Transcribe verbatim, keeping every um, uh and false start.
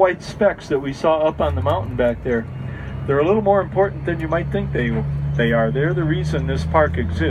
white specks that we saw up on the mountain back there, they're a little more important than you might think they they are. They're the reason this park exists.